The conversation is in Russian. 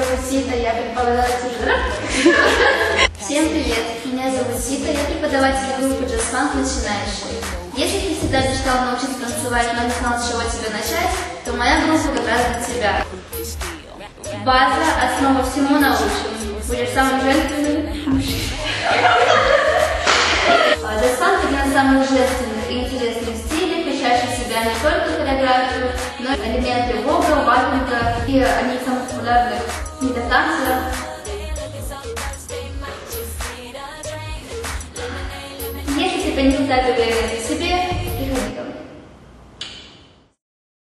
зовут Зита, я преподаватель. Всем привет, меня зовут Зита, я преподаватель группы Jazz Funk начинающий. Если ты всегда мечтал научиться танцевать, но не знал, с чего тебе начать, то моя группа как раз для тебя. База, основа всему научим. Будешь самым женственным. Jazz Funk — один из самых женственных и интересных стилей, включающих в себя не только хореографию, но и элементы вога, вапинга и одни из самых популярных видов танца. Если ты не так уверен в себе,